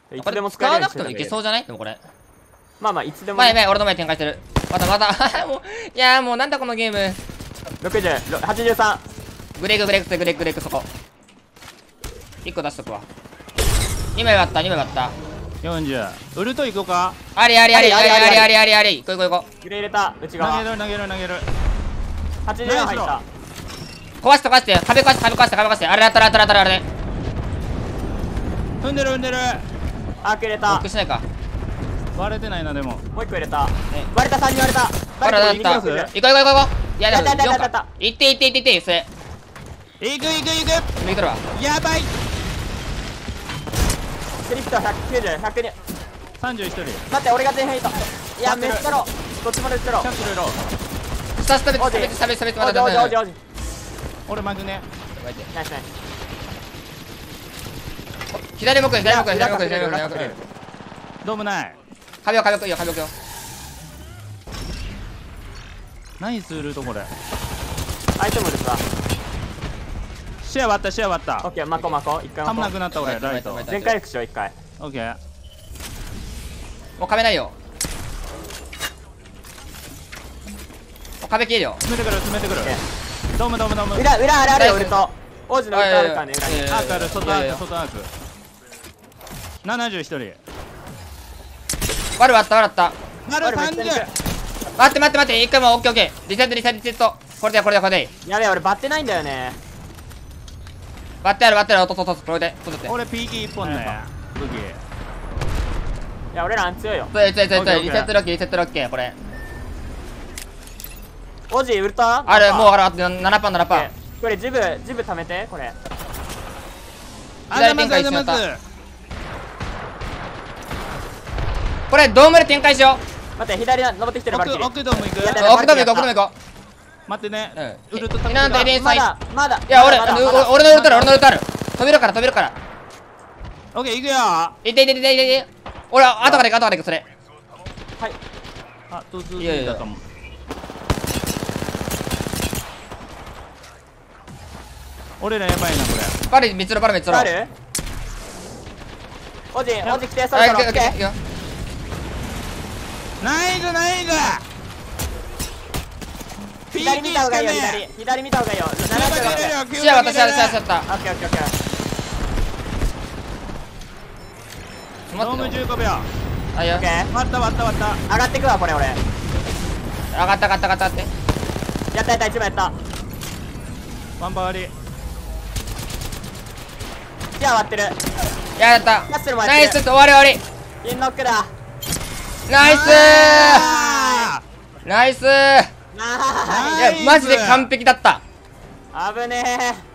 いこれつでも使えるよう使わなくてもいにしてたんだけど。 けそうじゃない？でもこれまあまあいつでも前ね。 前俺の前展開してる。またまたもういやーもうなんだこのゲーム。 60、83。 グレーグそこ1個出しとくわ。2枚割った2枚割った。 40。ウルト行こうか。 あり行こう行こう。 グレー入れた内投側。 げる投げる投げる。 84入った。 壊して壁壊してあれあれ踏んでる踏んでる。 アーク入れロッた。 クしないか。 割れてないなでも。 もう1個入れた。 ね割れた、3に割れた。 ほらだった行こういやでもやった 4か行ってそれ行く抜いとるわ。 やばい。 クリプト190、100に。 31人。 待って、俺が前半いた。いや、めっちゃろ。どっちまで打ってろ。 キャッスルロー。 差別まだおじ。 俺マグネ。 ナイスナイス。 左向く裏左向くどうもない。 壁置くよ何するとこれ。 アイテムですわ。 シェア割ったシェア割った。 オッケー、マコ。一回たまなマくなった俺ライト。 はい全回復しよう、一回。 オッケー。 もう壁ないよ。もう壁消えるよ。 詰めてくる。 オッケドーム。 裏あるよ、俺と。王子の歌あるからね、裏に。 アークある。外アーク。71人。 割った丸30。 待って一回もうオッケーリセットこれでいい。 やべえ、俺バッテないんだよね。 割ってあるこれで取って俺 PK 1本ね。武器。 いや、俺らあん強いよ。 リセットロッケーこれ王子ウルタあるもうあと7% これジブ貯めて、これ。 左展開しまった。これドームで展開しよう。 待って、左登ってきてるバルキリー。 奥ドーム行く。 奥ドーム行こう。 待ってね。 うんウルト食べなんでて。 連載まだ。 いや俺まだのウルトある飛べるからオッケー行くよ。 いて俺後から行くそれ。 はい。 あ、突いやいや然だかも。俺らやばいなこれ。 バルめっちゃある王子来て、そろそろ来て。 ナイズ。 左見た方がいいよ、左見た方がいいよ。76。 シェア私やったオッケー。 ドーム15秒。 あいよオッケー。 割った。 上がってくわ、これ俺。 上がったってやった、1枚やった。 ワンパ割り。 いや、割ってる。 やったキャッスルもやナイスってる。 終わりインノックだ。 ナイスあナイスいナイやマジで完璧だった。 ス。危ねえ。